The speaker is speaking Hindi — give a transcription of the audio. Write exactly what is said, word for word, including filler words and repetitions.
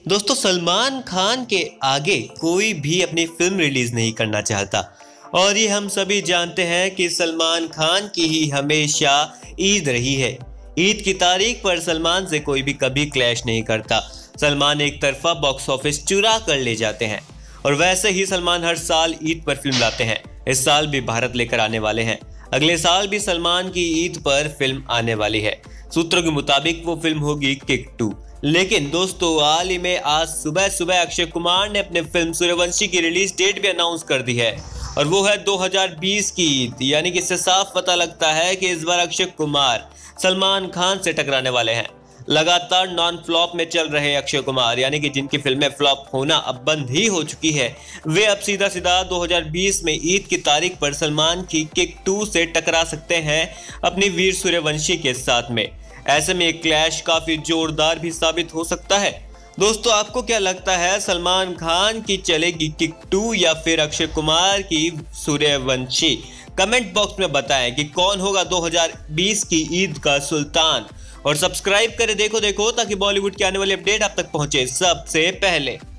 दोस्तों, सलमान खान के आगे कोई भी अपनी फिल्म रिलीज नहीं करना चाहता और ये हम सभी जानते हैं कि सलमान खान की ही हमेशा ईद रही है। ईद की तारीख पर सलमान से कोई भी कभी क्लैश नहीं करता। सलमान एक तरफा बॉक्स ऑफिस चुरा कर ले जाते हैं और वैसे ही सलमान हर साल ईद पर फिल्म लाते हैं। इस साल भी भारत लेकर आने वाले हैं। अगले साल भी सलमान की ईद पर फिल्म आने वाली है। सूत्रों के मुताबिक वो फिल्म होगी किक टू। लेकिन दोस्तों, हाल ही में आज सुबह सुबह अक्षय कुमार ने अपने फिल्म सूर्यवंशी की रिलीज डेट भी अनाउंस कर दी है और वो है दो हज़ार बीस की ईद। यानी कि इससे साफ पता लगता है कि इस बार अक्षय कुमार सलमान खान से टकराने वाले हैं। लगातार नॉन फ्लॉप में चल रहे अक्षय कुमार, यानी कि जिनकी फिल्में फ्लॉप होना अब बंद ही हो चुकी है, वे अब सीधा सीधा दो हज़ार बीस में ईद की तारीख पर सलमान की किक टू से टकरा सकते हैं अपनी वीर सूर्यवंशी के साथ में। ऐसे में एक क्लैश काफी जोरदार भी साबित हो सकता है। दोस्तों, आपको क्या लगता है, सलमान खान की चलेगी किक टू या फिर अक्षय कुमार की सूर्यवंशी? कमेंट बॉक्स में बताएं कि कौन होगा दो हज़ार बीस की ईद का सुल्तान। और सब्सक्राइब करें देखो देखो ताकि बॉलीवुड के आने वाले अपडेट आप तक पहुंचे सबसे पहले।